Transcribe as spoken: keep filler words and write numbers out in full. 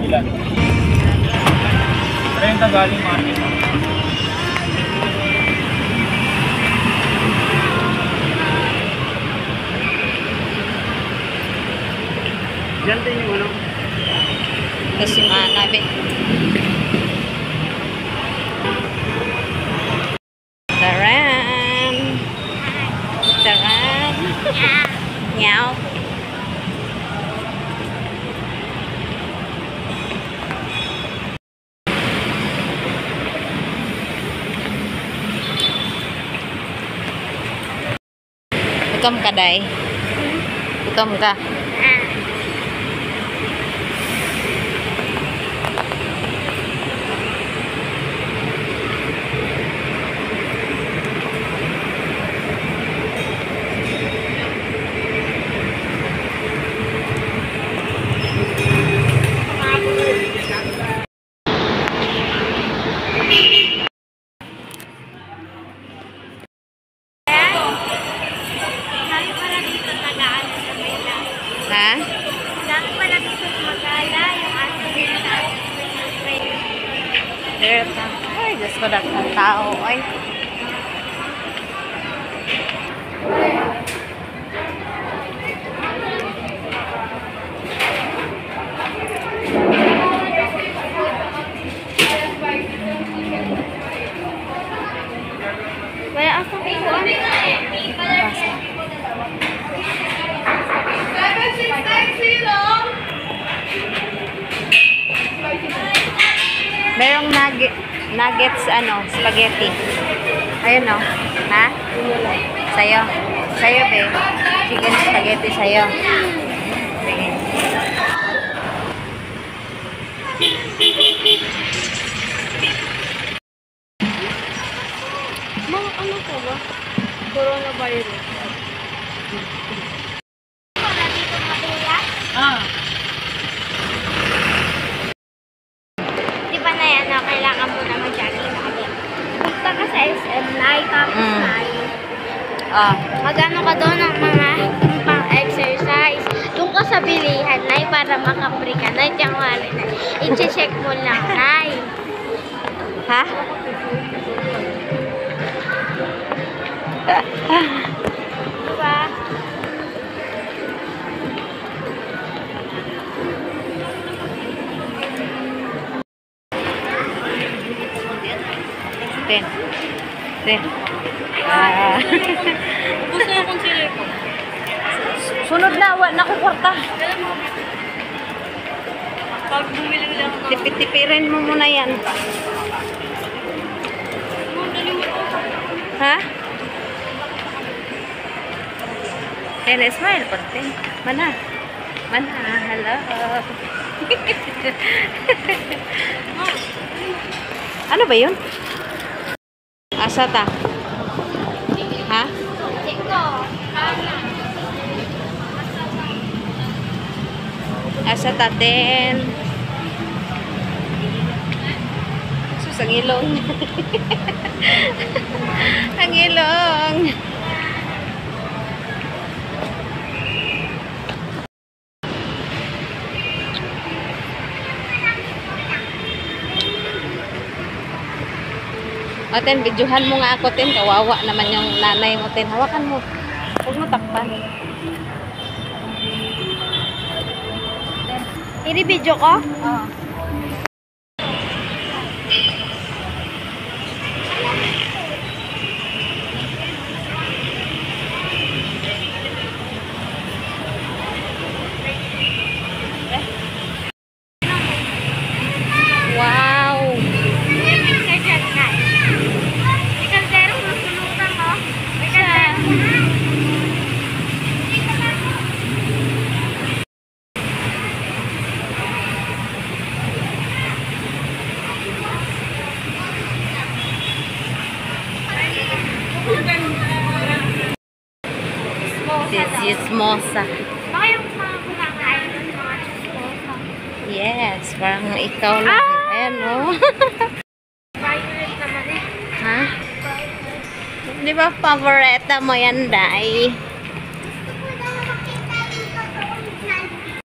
Ilan? trenta galing market. Diyan din yung ano? Kasi manabi. Taran! Taran! Meow! Gutom ka, Day? Gutom ka? Ha? Dami pala dito sa Magala, yung aso nila. There pa. Ay, Diyos ko, dakang tao. Ay. Wala akong ikuan. Basta. Merong nugget, nuggets, ano, spaghetti. Ayun, no? Ha? Sa'yo. Sa'yo, be. Chicken spaghetti sa'yo. Sige. Mga ano ko ba? Coronavirus. Wala dito matuya? Ah. Di ba na yan, no? Kailangan mo na mag-jogging lagi. Punta ka sa S M Night, tapos Mm. night. Ah. Mag-ano ka doon ng mga pang-exercise. Doon ka sa bilihan, Nay, para makapri ka. Nay, tiyang wala na. I-check mo lang, Nay. Ha? Diba? Ten. Ten. Ah. Gusto yung concealer ko. Sunod na, wa na ko kwarta. Pag bumili lang ako. Tipid-tipirin mo muna yan. Ha? Ten, smile pa. Ten. Mana? Mana? Hello. Ano ba yun? Asa ta? Ha? Check ko. Asa ta, Ten? Sus, ang ilong. Ang ilong. O, Ten, videohan mo nga ako, Ten. Kawawa naman yung nanay mo, Ten. Hawakan mo. Huwag mo takpan. I-video ko? Oo. Wow! May picture dyan, Nay. May kaldero, masulutan, no? May kaldero mo na. Chismosa. Baka yung mga kumakain ng mga chismosa. Yes, parang ikaw lang. Ah! Ayan, oh. Violet naman eh. Ha? Di ba favorite mo yan, Day?